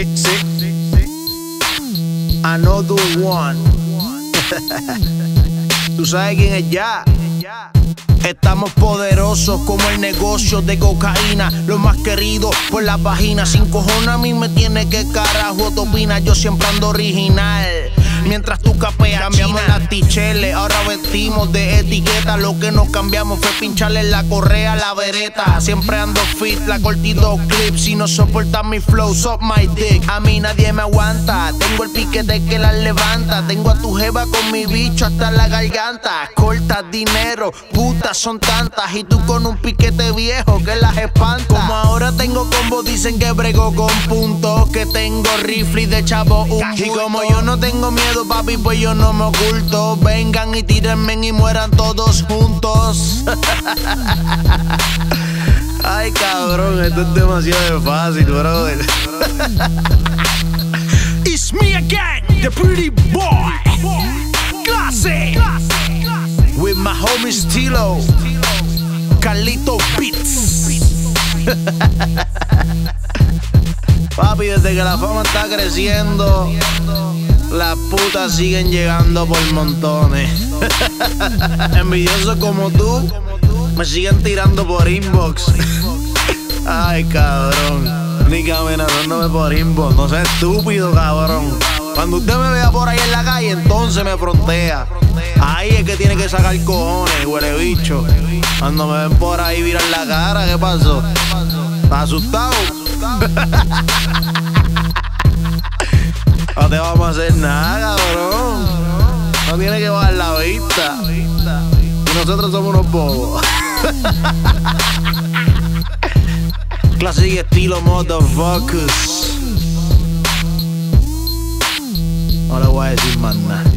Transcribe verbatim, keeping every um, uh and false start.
Sí, sí, sí, sí. Another one. Tú sabes quién es ya. Estamos poderosos como el negocio de cocaína, los más queridos por la página. Sin cojones a mí me tiene que carajo te opinas. Yo siempre ando original, mientras tú capeas. Cambiamos las ticheles, ahora vestimos de etiqueta. Lo que nos cambiamos fue pincharle la correa a la vereta. Siempre ando fit, la cortito clip. Si no soportas mi flow, suck my dick. A mí nadie me aguanta, tengo el piquete que las levanta. Tengo a tu jeva con mi bicho hasta la garganta. Cortas dinero, putas son tantas. Y tú con un piquete viejo que las espanta. Como ahora tengo combo, dicen que brego con puntos. Que tengo rifle y de chavo un bulto. Y como yo no tengo miedo, papi, pues yo no me oculto. Vengan y tírenme y mueran todos juntos. Ay, cabrón, esto es demasiado fácil, brother. It's me again, the pretty boy. Classic. With my homie Stilo, Carlito Beats. Papi, desde que la fama está creciendo, las putas siguen llegando por montones. Envidiosos como tú me siguen tirando por inbox. Ay, cabrón, ni que amenazándome por inbox. No seas estúpido, cabrón. Cuando usted me vea por ahí en la calle, entonces me frontea. Ahí es que tiene que sacar cojones, huele bicho. Cuando me ven por ahí virar la cara, ¿qué pasó? ¿Estás asustado? No te vamos a hacer nada, cabrón. No tiene que bajar la vista. Y nosotros somos unos bobos. Clase y estilo, motherfuckers. No le voy a decir más nada.